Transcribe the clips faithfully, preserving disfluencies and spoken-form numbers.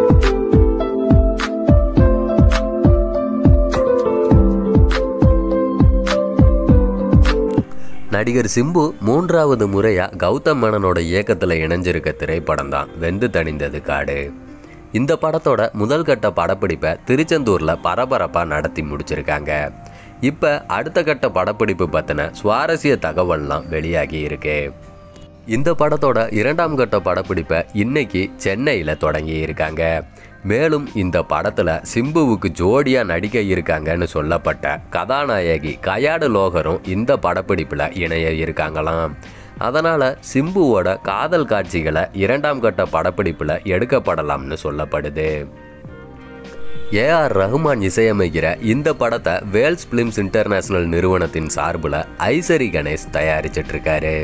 நடிகர் சிம்பு மூன்றாவது முறையா கௌதம் மேனனோட இயக்கத்தில் இணைஞ்சிருக்க திரைப்படம் தான் வெந்து தணிந்தது காடு. இந்த படத்தோட முதல் கட்ட படப்பிடிப்பை திருச்செந்தூர்ல பரபரப்பா நடத்தி முடிச்சிருக்காங்க. இப்ப அடுத்த கட்ட படப்பிடிப்பு பத்தின சுவாரஸ்ய தகவல்லாம் வெளியாகி இருக்கு. இந்த படத்தோட இரண்டாம் கட்ட படப்பிடிப்பை இன்னைக்கு சென்னையில தொடங்கி இருக்காங்க. மேலும் இந்த படத்துல சிம்புவுக்கு ஜோடியா நடிக்க இருக்காங்கன்னு சொல்லப்பட்ட கதாநாயகி கயாடு லோகரும் இந்த படப்பிடிப்புல இணைய இருக்காங்களாம். அதனால சிம்புவோட காதல் காட்சிகளை இரண்டாம் கட்ட படப்பிடிப்புல எடுக்கப்படலாம்னு சொல்லப்படுது. ஏ ஆர் ரஹ்மான் இசையமைக்கிற இந்த படத்தை வேல்ஸ் பிலிம்ஸ் இன்டர்நேஷனல் நிறுவனத்தின் சார்பில் ஐசரி கணேஷ் தயாரிச்சிட்டு இருக்காரு.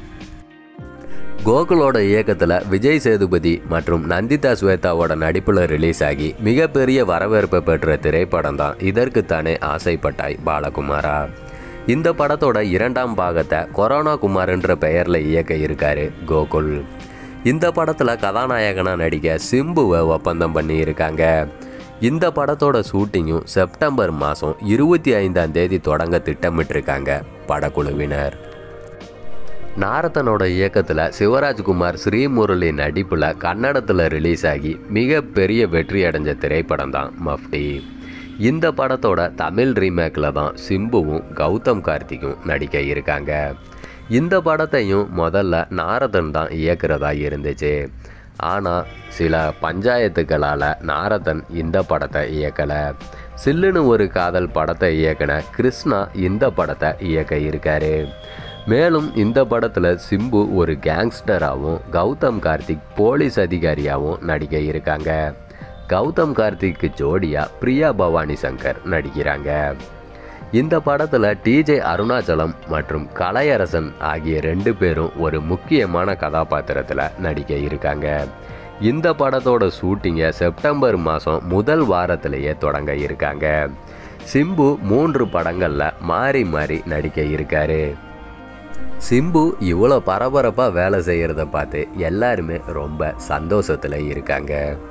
கோகுலோட இயக்கத்தில் விஜய் சேதுபதி மற்றும் நந்திதா ஸ்வேதாவோட நடிப்பில் ரிலீஸ் ஆகி மிகப்பெரிய வரவேற்பை பெற்ற திரைப்படம் தான் இதற்குத்தானே ஆசைப்பட்டாய் பாலகுமாரா. இந்த படத்தோட இரண்டாம் பாகத்தை கொரோனா குமார்ன்ற பெயரில் இயக்க இருக்காரு கோகுல். இந்த படத்தில் கதாநாயகனாக நடிக்க சிம்புவை ஒப்பந்தம் பண்ணி இருக்காங்க. இந்த படத்தோட ஷூட்டிங்கும் செப்டம்பர் மாதம் இருபத்தி ஐந்தாம் தேதி தொடங்க திட்டமிட்டிருக்காங்க படக்குழுவினர். நாரதனோட இயக்கத்தில் சிவராஜ்குமார் ஸ்ரீமுரளி நடிப்பில் கன்னடத்தில் ரிலீஸ் ஆகி மிகப்பெரிய வெற்றி அடைஞ்ச திரைப்படம் தான் மஃப்டி. இந்த படத்தோட தமிழ் ரீமேக்கில் தான் சிம்புவும் கௌதம் கார்த்திக்கும் நடிக்க இருக்காங்க. இந்த படத்தையும் முதல்ல நாரதன் தான் இயக்குறதா இருந்துச்சு. ஆனால் சில பஞ்சாயத்துக்களால் நாரதன் இந்த படத்தை இயக்கலை. சில்லுன்னு ஒரு காதல் படத்தை இயக்குன கிருஷ்ணா இந்த படத்தை இயக்க இருக்காரு. மேலும் இந்த படத்தில் சிம்பு ஒரு கேங்ஸ்டராகவும் கௌதம் கார்த்திக் போலீஸ் அதிகாரியாகவும் நடிக்க இருக்காங்க. கௌதம் கார்த்திக்கு ஜோடியாக பிரியா பவானி சங்கர் நடிக்கிறாங்க. இந்த படத்தில் டிஜே அருணாச்சலம் மற்றும் கலையரசன் ஆகிய ரெண்டு பேரும் ஒரு முக்கியமான கதாபாத்திரத்தில் நடிக்க இருக்காங்க. இந்த படத்தோட ஷூட்டிங்கை செப்டம்பர் மாதம் முதல் வாரத்திலேயே தொடங்க இருக்காங்க. சிம்பு மூன்று படங்களில் மாறி மாறி நடிக்க இருக்காரு. சிம்பு இவ்வளோ பரபரப்பாக வேலை செய்கிறத பார்த்து எல்லாருமே ரொம்ப சந்தோஷத்தில் இருக்காங்க.